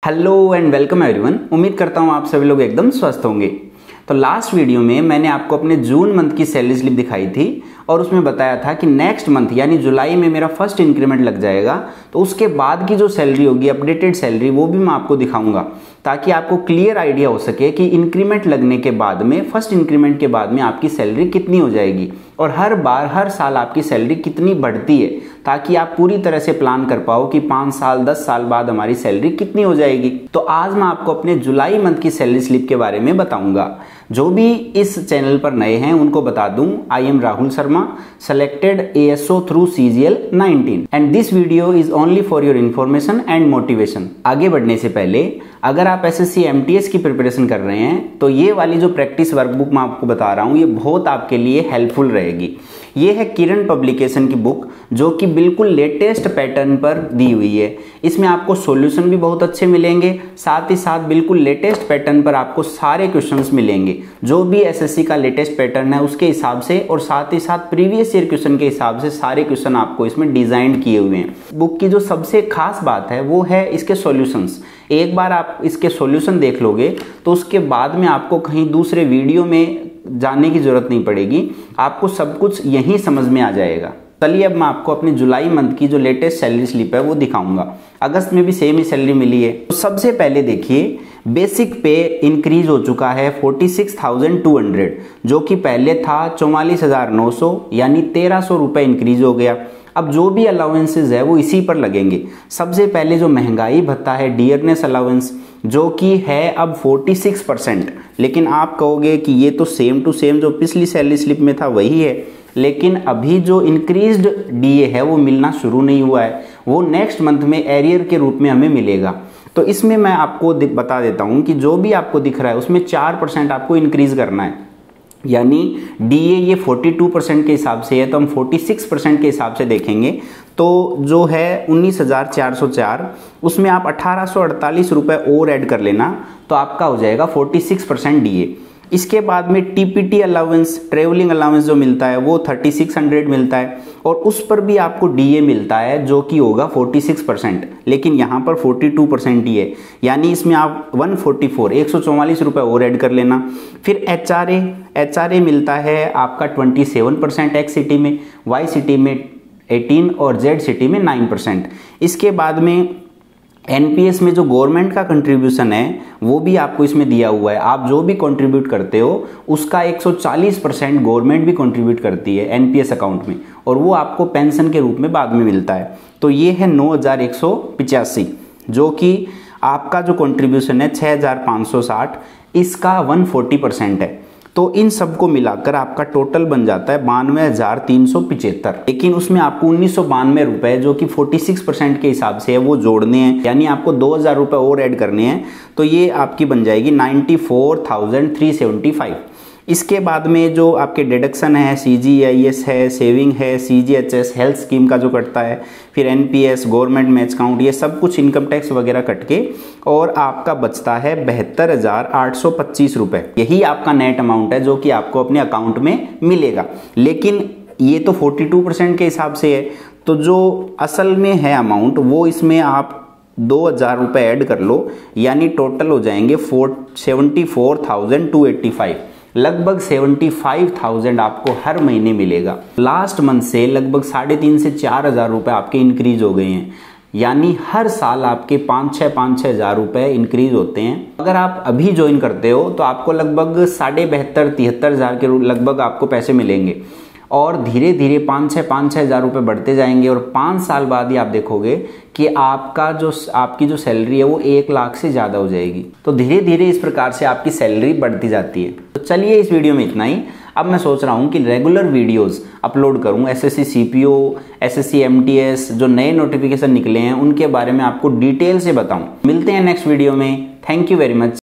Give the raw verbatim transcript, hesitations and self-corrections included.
Hello and welcome everyone. उम्मीद करता हूँ आप सभी लोग एकदम स्वस्थ होंगे। तो लास्ट वीडियो में मैंने आपको अपने जून मंथ की सैलरी स्लिप दिखाई थी और उसमें बताया था कि नेक्स्ट मंथ यानी जुलाई में मेरा फर्स्ट इंक्रीमेंट लग जाएगा, तो उसके बाद की जो सैलरी होगी अपडेटेड सैलरी वो भी मैं आपको दिखाऊंगा ताकि आपको क्लियर आइडिया हो सके कि इंक्रीमेंट लगने के बाद में फर्स्ट इंक्रीमेंट के बाद में आपकी सैलरी कितनी हो जाएगी और हर बार हर साल आपकी सैलरी कितनी बढ़ती है, ताकि आप पूरी तरह से प्लान कर पाओ कि पाँच साल दस साल बाद हमारी सैलरी कितनी हो जाएगी। तो आज मैं आपको अपने जुलाई मंथ की सैलरी स्लिप के बारे में बताऊंगा। जो भी इस चैनल पर नए हैं उनको बता दूं, I am Rahul Sharma, selected ASO through CGL nineteen and this video is only for your information and motivation. आगे बढ़ने से पहले अगर आप एसएससी एमटीएस की प्रिपरेशन कर रहे हैं तो ये वाली जो प्रैक्टिस वर्कबुक मैं आपको बता रहा हूँ ये बहुत आपके लिए हेल्पफुल रहेगी। ये है किरण पब्लिकेशन की बुक जो कि बिल्कुल लेटेस्ट पैटर्न पर दी हुई है। इसमें आपको सॉल्यूशन भी बहुत अच्छे मिलेंगे, साथ ही साथ बिल्कुल लेटेस्ट पैटर्न पर आपको सारे क्वेश्चंस मिलेंगे जो भी एसएससी का लेटेस्ट पैटर्न है उसके हिसाब से, और साथ ही साथ प्रीवियस ईयर क्वेश्चन के हिसाब से सारे क्वेश्चन आपको इसमें डिजाइन किए हुए हैं। बुक की जो सबसे खास बात है वो है इसके सॉल्यूशंस। एक बार आप इसके सॉल्यूशन देख लोगे तो उसके बाद में आपको कहीं दूसरे वीडियो में जाने की जरूरत नहीं पड़ेगी, आपको सब कुछ यहीं समझ में आ जाएगा। चलिए अब मैं आपको अपने जुलाई मंथ की जो लेटेस्ट सैलरी स्लिप है वो दिखाऊंगा। अगस्त में भी सेम ही सैलरी मिली है। तो सबसे पहले देखिए बेसिक पे इंक्रीज हो चुका है forty six thousand two hundred, जो कि पहले था चौवालीस हजार नौ सौ, यानी तेरह सौ रुपए इंक्रीज हो गया। अब जो भी अलाउंसेज है वो इसी पर लगेंगे। सबसे पहले जो महंगाई भत्ता है डियरनेस अलाउंस जो कि है अब छियालीस परसेंट, लेकिन आप कहोगे कि ये तो सेम टू सेम जो पिछली सैलरी स्लिप में था वही है, लेकिन अभी जो इंक्रीज्ड डीए है वो मिलना शुरू नहीं हुआ है, वो नेक्स्ट मंथ में एरियर के रूप में हमें मिलेगा। तो इसमें मैं आपको बता देता हूं कि जो भी आपको दिख रहा है उसमें चार परसेंट आपको इंक्रीज करना है, यानी डीए ये बयालीस परसेंट के हिसाब से है तो हम छियालीस परसेंट के हिसाब से देखेंगे तो जो है उन्नीस हजार चार सौ चार, उसमें आप अठारह सौ अड़तालीस रुपए और ऐड कर लेना तो आपका हो जाएगा छियालीस परसेंट डीए। इसके बाद में टीपीटी अलाउंस, ट्रेवलिंग अलाउंस जो मिलता है वो छत्तीस सौ मिलता है और उस पर भी आपको डीए मिलता है जो कि होगा छियालीस परसेंट, लेकिन यहाँ पर बयालीस परसेंट ही है, यानी इसमें आप एक सौ चौवालीस एक सौ चौवालीस रुपए और ऐड कर लेना। फिर एचआरए एचआरए मिलता है आपका सत्ताईस परसेंट, एक्स सिटी में, वाई सिटी में अठारह और जेड सिटी में नौ परसेंट। इसके बाद में एनपीएस में जो गवर्नमेंट का कंट्रीब्यूशन है वो भी आपको इसमें दिया हुआ है। आप जो भी कंट्रीब्यूट करते हो उसका एक सौ चालीस परसेंट गवर्नमेंट भी कंट्रीब्यूट करती है एनपीएस अकाउंट में, और वो आपको पेंशन के रूप में बाद में मिलता है। तो ये है नौ हजार एक सौ पिचासी, जो कि आपका जो कंट्रीब्यूशन है छः हजार पाँच सौ साठ, इसका एक सौ चालीस परसेंट है। तो इन सबको मिलाकर आपका टोटल बन जाता है बानवे हजार तीन सौ पिछहत्तर, लेकिन उसमें आपको उन्नीस सौ बानवे रुपए जो कि छियालीस परसेंट के हिसाब से है वो जोड़ने हैं, यानी आपको दो हजार रुपए और ऐड करने हैं तो ये आपकी बन जाएगी ninety four thousand three seventy five. इसके बाद में जो आपके डिडक्शन है सीजीआईएस है, सेविंग है, सीजीएचएस हेल्थ स्कीम का जो कटता है, फिर एनपीएस, गवर्नमेंट मैच काउंट, ये सब कुछ इनकम टैक्स वगैरह कट के और आपका बचता है बहत्तर हजार आठ सौ पच्चीस रुपए। यही आपका नेट अमाउंट है जो कि आपको अपने अकाउंट में मिलेगा, लेकिन ये तो बयालीस परसेंट के हिसाब से है, तो जो असल में है अमाउंट वो इसमें आप दो हजार रुपए ऐड कर लो, यानी टोटल हो जाएंगे four seventy four thousand two eighty five. लगभग पचहत्तर हज़ार आपको हर महीने मिलेगा। लास्ट मंथ से लगभग साढ़े तीन से चार हजार रुपए आपके इंक्रीज हो गए हैं, यानी हर साल आपके पाँच छः पाँच छः हजार रुपए इंक्रीज होते हैं। अगर आप अभी ज्वाइन करते हो तो आपको लगभग साढ़े बहत्तर तिहत्तर हजार के लगभग आपको पैसे मिलेंगे, और धीरे धीरे पाँच छः पाँच छः हज़ार रुपये बढ़ते जाएंगे और पाँच साल बाद ही आप देखोगे कि आपका जो आपकी जो सैलरी है वो एक लाख से ज़्यादा हो जाएगी। तो धीरे धीरे इस प्रकार से आपकी सैलरी बढ़ती जाती है। तो चलिए इस वीडियो में इतना ही। अब मैं सोच रहा हूँ कि रेगुलर वीडियोस अपलोड करूँ, एसएससी सीपीओ, एसएससी एमटीएस जो नए नोटिफिकेशन निकले हैं उनके बारे में आपको डिटेल से बताऊँ। मिलते हैं नेक्स्ट वीडियो में। Thank you very much.